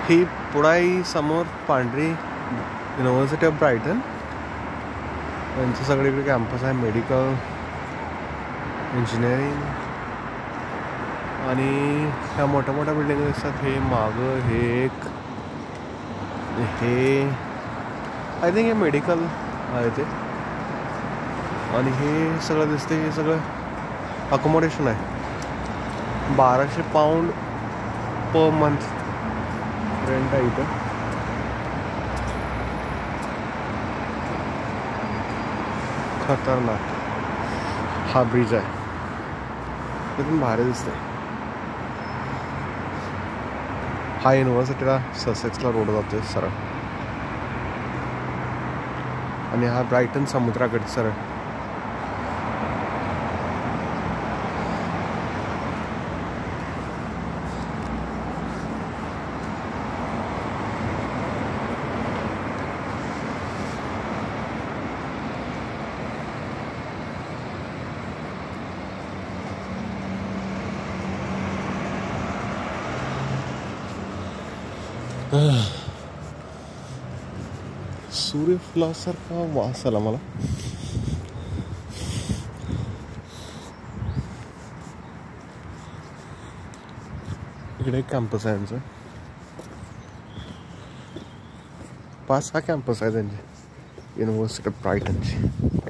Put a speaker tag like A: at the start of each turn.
A: ही पुढाई समोर पांढरी university of brighten, त्यांचं सगळीकडे कॅम्पस आहे. मेडिकल, इंजिनिअरिंग आणि ह्या मोठ्या मोठ्या बिल्डिंग दिसतात. हे मागं हे आय थिंक हे मेडिकल आहे ते. आणि हे सगळं दिसते, हे सगळं अकोमोडेशन आहे. 1200 पाऊंड पर मंथ रेंट आहे इथं. खतरनाक हा ब्रिज आहे, तिथून भारी दिसते. हा युनिव्हर्सिटीला ससेक्सला रोड जातोय सरळ, आणि हा ब्रायटन समुद्राकडे सरळ. सूर्यफुलासारखा वास आला मला. इकडे एक कॅम्पस आहे यांचं. 5-6 कॅम्पस आहे त्यांचे युनिव्हर्सिटी ऑफ ब्रायटनचे.